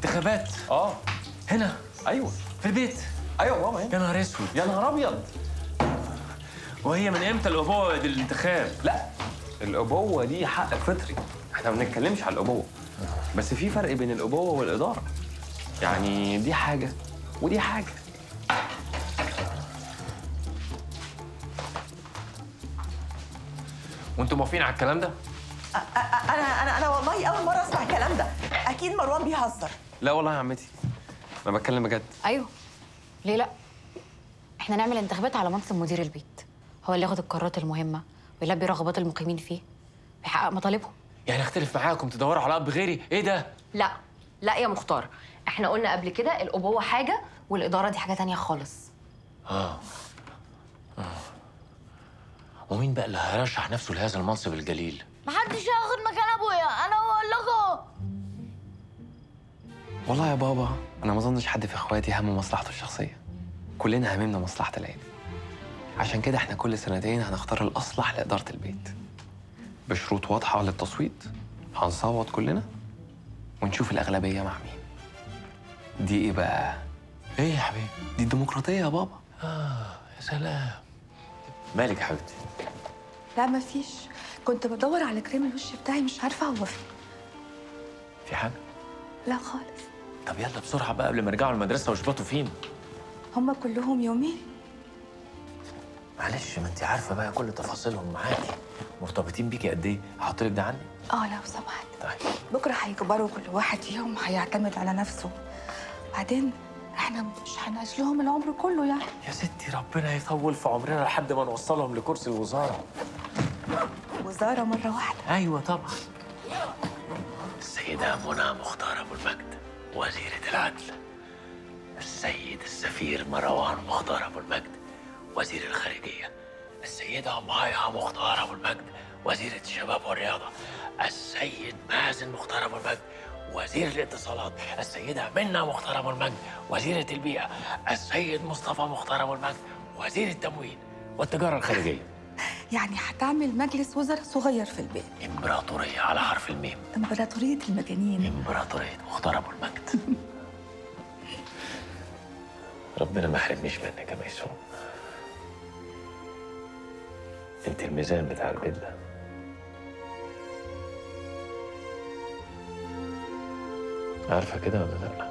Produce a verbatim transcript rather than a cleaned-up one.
انتخابات؟ اه. هنا؟ ايوه. في البيت؟ ايوه بابا هنا. يا نهار اسود. يا نهار ابيض. وهي من امتى الابوه دي الانتخاب؟ لا، الابوه دي حق فطري، احنا ما بنتكلمش على الابوه، بس في فرق بين الابوه والاداره. يعني دي حاجه ودي حاجه. وانتوا موافقين على الكلام ده؟ انا انا انا والله اول مره اسمع الكلام ده. اكيد مروان بيهزر. لا والله يا عمتي، انا بتكلم بجد. ايوه، ليه لا؟ احنا نعمل انتخابات على منصب مدير البيت، هو اللي ياخد القرارات المهمه ويلبي رغبات المقيمين فيه ويحقق مطالبهم. يعني اختلف معاكم تدوروا على اب غيري؟ ايه ده؟ لا لا يا مختار، احنا قلنا قبل كده الابوه حاجه والاداره دي حاجه تانية خالص. اه اه ومين بقى اللي هيرشح نفسه لهذا المنصب الجليل؟ محدش هياخد مكان ابويا، انا بقول لكم. والله يا بابا انا ما اظنش حد في اخواتي هم مصلحته الشخصيه، كلنا هممنا مصلحه العيله. عشان كده احنا كل سنتين هنختار الاصلح لاداره البيت بشروط واضحه للتصويت. هنصوت كلنا ونشوف الاغلبيه مع مين. دي ايه بقى؟ ايه يا حبيبي؟ دي الديمقراطيه يا بابا. اه يا سلام. مالك يا حبيبتي؟ لا مفيش، كنت بدور على كريم الوش بتاعي مش عارفه هو فين. في حاجه؟ لا خالص. طب يلا بسرعه بقى قبل ما يرجعوا المدرسه ويشبطوا فين. هما كلهم يومين. معلش، ما انت عارفه بقى كل تفاصيلهم معاكي، مرتبطين بيكي قد ايه. احط لك ده عندي؟ اه لو سمحت. طيب. بكره هيكبروا كل واحد فيهم هيعتمد على نفسه، بعدين احنا مش هنعيش لهم العمر كله يعني. يا ستي ربنا يطول في عمرنا لحد ما نوصلهم لكرسي الوزاره. وزاره مره واحده؟ ايوه طبعا. السيده منى مختار ابو المجد وزيره العدل، السيد السفير مروان مختار ابو المجد وزير الخارجيه، السيده مايا مختار ابو المجد وزيره الشباب والرياضه، السيد مازن مختار ابو المجد وزير الاتصالات، السيده منى مختار ابو المجد وزيره البيئه، السيد مصطفى مختار ابو المجد وزير التموين والتجاره الخارجيه. يعني هتعمل مجلس وزراء صغير في البيت. امبراطوريه على حرف الميم. امبراطوريه المجانين. امبراطوريه مختار ابو المجد. ربنا ما يحرمنيش منك يا ميسون. انت الميزان بتاع البيت ده. عارفه كده ولا لا؟